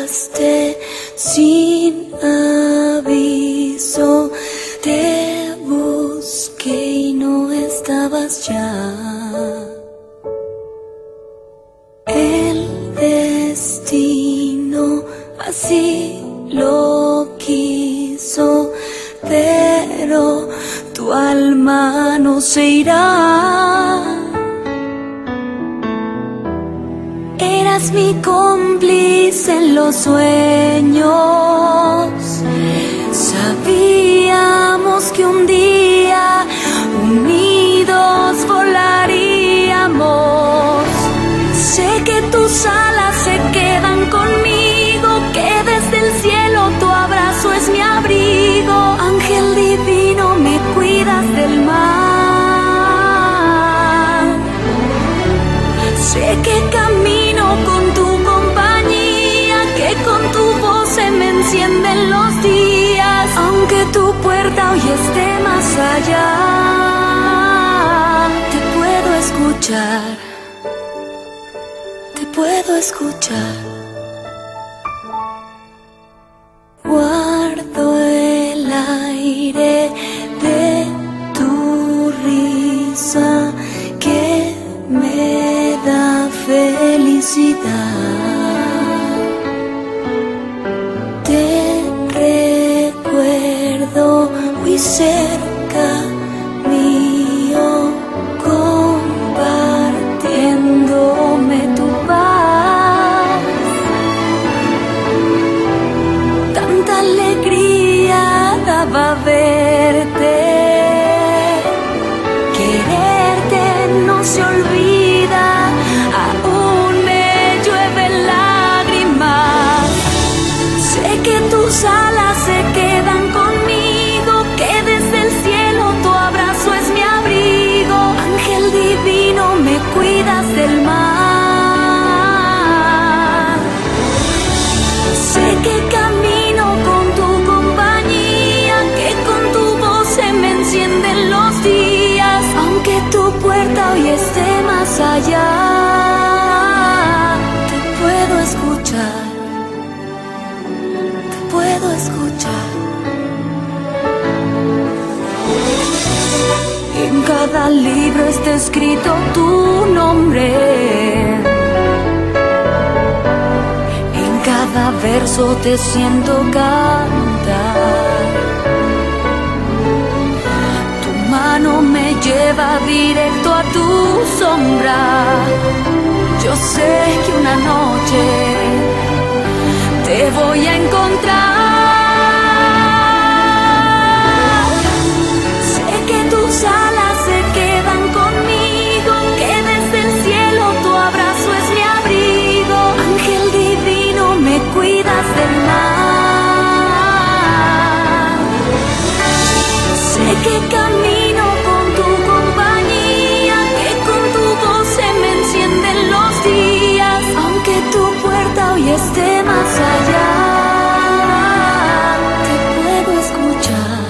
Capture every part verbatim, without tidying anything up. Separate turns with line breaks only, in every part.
llegaste sin aviso, te busqué y no estabas ya. El destino así lo quiso, pero tu alma no se irá. Eras mi cómplice en los sueños, sabíamos que un día unidos volaríamos. Sé que tus alas se quedan conmigo, que desde el cielo tu abrazo es mi abrigo. Ángel divino, me cuidas del mal. Sé que camino con tu compañía, que con tu voz se me encienden los días. Aunque tu puerta hoy esté más allá, te puedo escuchar, te puedo escuchar. Guardo el aire de tu risa que me da felicidad. Te recuerdo muy cerca mío, compartiéndome tu paz. Tanta alegría daba verte, quererte no se olvida, aún me llueven lágrimas. Sé que tus alas se quedan conmigo, que desde el cielo tu abrazo es mi abrigo. Ángel divino, me cuidas del mal. Sé que camino con tu compañía, que con tu voz se me encienden los días. Aunque tu puerta hoy esté más allá, te puedo escuchar, te puedo escuchar. En cada libro está escrito tu nombre, en cada verso te siento cantar. Tu mano me lleva directo a tu sombra. Yo sé que una noche te voy a encontrar. Sé que tus alas se quedan conmigo, que desde el cielo tu abrazo es mi abrigo. Ángel divino, me cuidas del mal. Sé que camino con tu compañía, que con tu voz se me encienden los días. Aunque tu puerta hoy esté más allá, te puedo escuchar,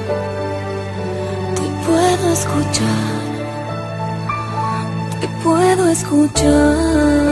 te puedo escuchar, te puedo escuchar.